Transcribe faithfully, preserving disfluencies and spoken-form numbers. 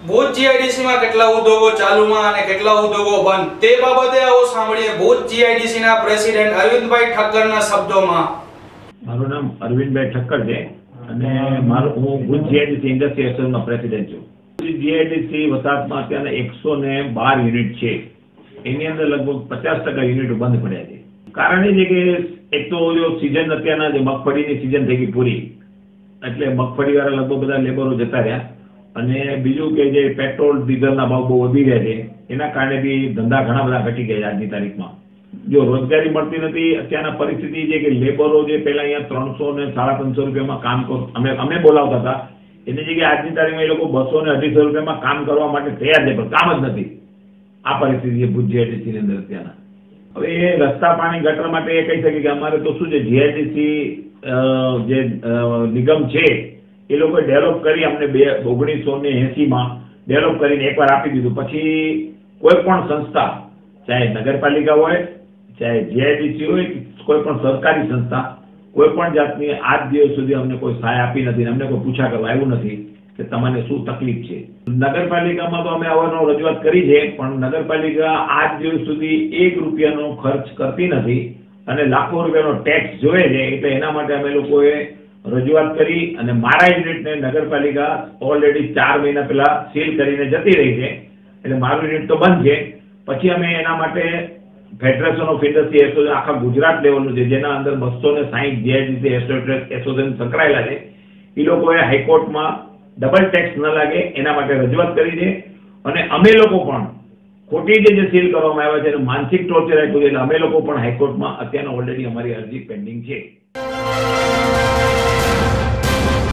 Bhuj GIDC માં કેટલા ઉદ્યોગો ચાલુમાં અને કેટલા ઉદ્યોગો બંધ તે બાબતે આવો સાંભળીએ ભુજ જીઆઈડીસી ના પ્રેસિડેન્ટ અરવિંદભાઈ ઠક્કરના શબ્દોમાં। મારું નામ અરવિંદભાઈ ઠક્કર છે અને મારું હું ભુજ જીઆઈડીસી ઇન્ડસ્ટ્રી એસોસિએશનનો પ્રેસિડેન્ટ છું। જીઆઈડીસી વસાહતમાં અત્યારે એકસો ને બાર યુનિટ છે, એની અંદર લગભગ પચાસ ટકા યુનિટો બંધ પડ્યા છે। કારણ એ છે કે એક તો સીઝન અત્યારના જે મગફળીની સીઝન થઈ ગઈ પૂરી, એટલે મગફળી વાળા લગભગ બધા લેબરો જતા રહ્યા, અને બીજું કે જે પેટ્રોલ ડીઝલના ભાવ બહુ વધી રહ્યા છે એના કારણે બી ધંધા ઘણા બધા ઘટી ગયા આજની તારીખમાં। જો રોજગારી મળતી નથી, અત્યારના પરિસ્થિતિ છે કે લેબરો જે પહેલા અહીંયા ત્રણસો ને સાડા ત્રણસો રૂપિયામાં કામ કર અમે અમે બોલાવતા હતા, એની જગ્યાએ આજની તારીખમાં એ લોકો બસો ને અઢીસો રૂપિયામાં કામ કરવા માટે તૈયાર છે, પણ કામ જ નથી। આ પરિસ્થિતિ છે ભુજ જીઆઈડીસી અંદર અત્યારના। હવે એ રસ્તા પાણી ગટર માટે એ કહી શકે કે અમારે તો શું છે, જીઆઈડીસી જે નિગમ છે એ લોકોએ ડેવલપ કરી અમને બે ઓગણીસો ને એસી માં ડેવલપ કરીને એકવાર આપી દીધું। પછી કોઈ પણ સંસ્થા, ચાહે નગરપાલિકા હોય, ચાહે જીઆઈડીસી હોય, કોઈ પણ સરકારી સંસ્થા કોઈ પણ જાતની આજ દિવસ સુધી અમને કોઈ સહાય આપી નથી, અમને કોઈ પૂછા કરવા આવ્યું નથી કે તમને શું તકલીફ છે। નગરપાલિકામાં તો અમે અવારનવાર રજૂઆત કરી છે, પણ નગરપાલિકા આજ દિવસ સુધી એક રૂપિયાનો ખર્ચ કરતી નથી અને લાખો રૂપિયાનો ટેક્સ જોવે છે। એટલે એના માટે અમે લોકોએ રજૂઆત કરી અને મારા યુનિટને નગરપાલિકા ઓલરેડી ચાર મહિના પહેલા સીલ કરીને જતી રહી છે, એટલે મારું યુનિટ તો બંધ છે। પછી અમે એના માટે ફેડરેશન ઓફ ઇન્ડસ્ટ્રી એસોસિએશન આખા ગુજરાત લેવલનું છે, જેના અંદર બસો ને સાહીઠ જીઆઈડીસી એસોસિએશન સંકળાયેલા છે, એ લોકોએ હાઈકોર્ટમાં ડબલ ટેક્સ ન લાગે એના માટે રજૂઆત કરી છે। અને અમે લોકો પણ ખોટી રીતે જે સીલ કરવામાં આવ્યા છે અને માનસિક ટોર્ચર આપ્યું છે, એટલે અમે લોકો પણ હાઈકોર્ટમાં અત્યારના ઓલરેડી અમારી અરજી પેન્ડિંગ છે।